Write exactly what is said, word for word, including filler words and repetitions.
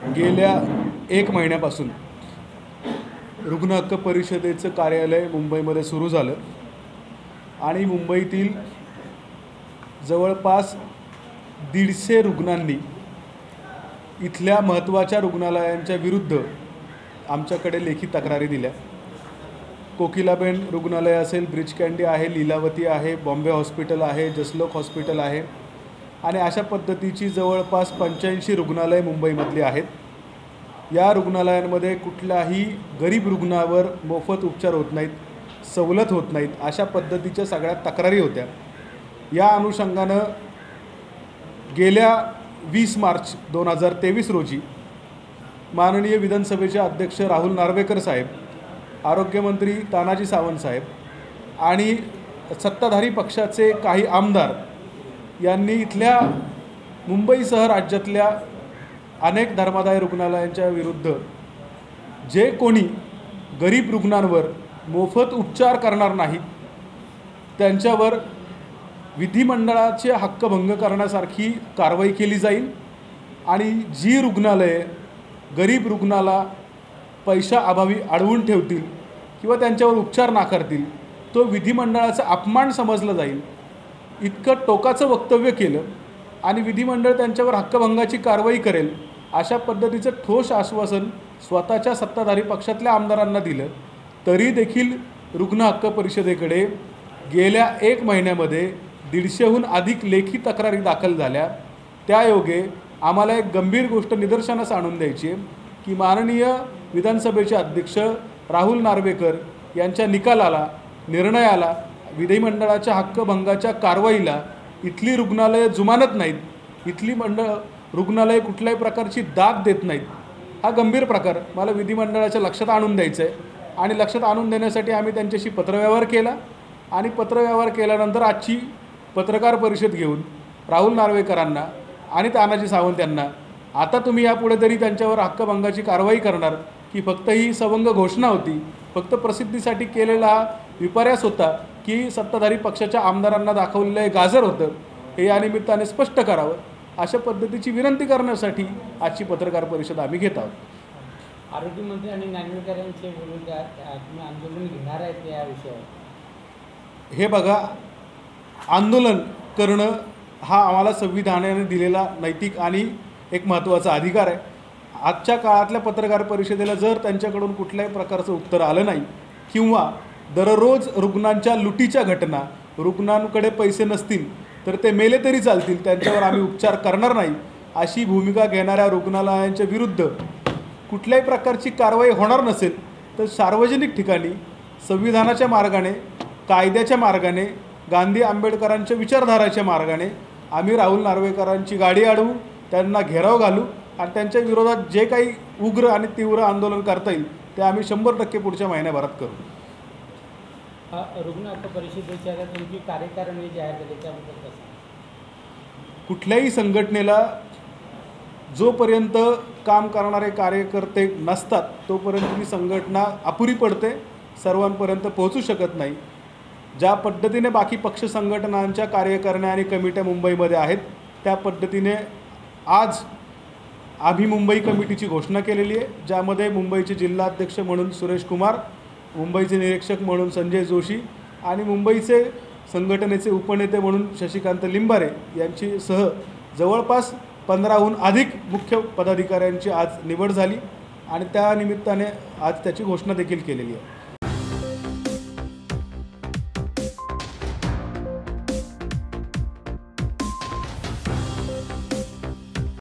गेल्या एक महिन्यापासून रुग्ण हक्क परिषदेचं कार्यालय मुंबईमध्ये सुरू झालं आणि मुंबईतील जवळपास दीडशे रुग्णांनी इथल्या महत्त्वाच्या रुग्णालयांच्या विरुद्ध आमच्याकडे लेखी तक्रारी दिल्या। कोकिलाबेन रुग्णालय असेल, ब्रिज कँडी आहे, लीलावती आहे, बॉम्बे हॉस्पिटल आहे, जसलोक हॉस्पिटल आहे आणि अशा पद्धतीची जवळपास पंच्याऐंशी रुग्णालय मुंबईमधली आहेत। या रुग्णालयांमध्ये कुठल्याही गरीब रुग्णावर मोफत उपचार होत नाहीत, सवलत होत नाहीत, अशा पद्धतीच्या सगळ्या तक्रारी होत्या। या अनुषंगानं गेल्या वीस मार्च दोन हजार तेवीस रोजी माननीय विधानसभेचे अध्यक्ष राहुल नार्वेकर साहेब, आरोग्यमंत्री तानाजी सावंत साहेब आणि सत्ताधारी पक्षाचे काही आमदार यांनी इथल्या मुंबईसह राज्यातल्या अनेक धर्मादाय रुग्णालयांच्या विरुद्ध जे कोणी गरीब रुग्णांवर मोफत उपचार करणार नाहीत त्यांच्यावर विधिमंडळाचे हक्कभंग करण्यासारखी कारवाई केली जाईल आणि जी रुग्णालये गरीब रुग्णाला पैशाअभावी अडवून ठेवतील किंवा त्यांच्यावर उपचार नाकारतील तो विधिमंडळाचा अपमान समजला जाईल इतकं टोकाचं वक्तव्य केलं आणि विधिमंडळ त्यांच्यावर हक्कभंगाची कारवाई करेल अशा पद्धतीचं ठोस आश्वासन स्वतःच्या सत्ताधारी पक्षातल्या आमदारांना दिलं। तरी देखील रुग्ण हक्क परिषदेकडे गेल्या एक महिन्यामध्ये दीडशेहून अधिक लेखी तक्रारी दाखल झाल्या। त्यायोगे आम्हाला एक गंभीर गोष्ट निदर्शनास आणून द्यायची आहे की माननीय विधानसभेचे अध्यक्ष राहुल नार्वेकर यांच्या निकालाला, निर्णयाला, विधिमंडळाच्या हक्कभंगाच्या कारवाईला इथली रुग्णालये जुमानत नाहीत, इथली मंडळ रुग्णालये कुठल्याही प्रकारची दाद देत नाहीत। हा गंभीर प्रकार मला विधिमंडळाच्या लक्षात आणून द्यायचा आहे आणि लक्षात आणून देण्यासाठी आम्ही त्यांच्याशी पत्रव्यवहार केला आणि पत्रव्यवहार केल्यानंतर आजची पत्रकार परिषद घेऊन राहुल नार्वेकरांना आणि तानाजी सावंत यांना आता तुम्ही यापुढे तरी त्यांच्यावर हक्कभंगाची कारवाई करणार की फक्त ही सवंग घोषणा होती, फक्त प्रसिद्धीसाठी केलेला हा विपर्यास होता की सत्ताधारी पक्षाच्या आमदारांना दाखवलेलं हे गाजर होतं, हे या निमित्ताने स्पष्ट करावं अशा पद्धतीची विनंती करण्यासाठी आजची पत्रकार परिषद आम्ही घेत आहोत। आरोग्यमंत्री आणि नार्वेकरांचे विरोधात तुम्ही आंदोलन घेणार आहेत या विषयावर? हे बघा, आंदोलन करणं हा आम्हाला संविधानाने दिलेला नैतिक आणि एक महत्त्वाचा अधिकार आहे। आजच्या काळातल्या पत्रकार परिषदेला जर त्यांच्याकडून कुठल्याही प्रकारचं उत्तर आलं नाही किंवा दररोज रुग्णांच्या लुटीच्या घटना, रुग्णांकडे पैसे नसतील तर ते मेले तरी चालतील, त्यांच्यावर आम्ही उपचार करणार नाही अशी भूमिका घेणाऱ्या रुग्णालयांच्या विरुद्ध कुठल्याही प्रकारची कारवाई होणार नसेल तर सार्वजनिक ठिकाणी संविधानाच्या मार्गाने, कायद्याच्या मार्गाने, गांधी आंबेडकरांच्या विचारधाराच्या मार्गाने आम्ही राहुल नार्वेकरांची गाडी अडवू, त्यांना घेराव घालू आणि त्यांच्या विरोधात जे काही उग्र आणि तीव्र आंदोलन करता येईल ते आम्ही शंभर टक्के पुढच्या महिन्याभरात करू। रुग्ण हक्क परिषदेच्या तुमची कार्यकारिणी जाहीर केली त्याबद्दल कसं? कुठल्याही संघटनेला जोपर्यंत काम करणारे कार्यकर्ते नसतात तोपर्यंत ही संघटना अपुरी पडते, सर्वांपर्यंत पोहोचू शकत नाही। ज्या पद्धतीने बाकी पक्ष संघटनांच्या कार्यकारिण्या आणि कमिट्या मुंबईमध्ये आहेत त्या पद्धतीने आज आम्ही मुंबई कमिटीची घोषणा केलेली आहे, ज्यामध्ये मुंबईचे जिल्हाध्यक्ष म्हणून सुरेश कुमार, मुंबईचे निरीक्षक म्हणून संजय जोशी आणि मुंबईचे संघटनेचे उपनेते म्हणून शशिकांत लिंबारे यांची सह जवळपास पंधराहून अधिक मुख्य पदाधिकाऱ्यांची आज निवड झाली आणि त्या निमित्ताने आज त्याची घोषणा देखील केलेली आहे।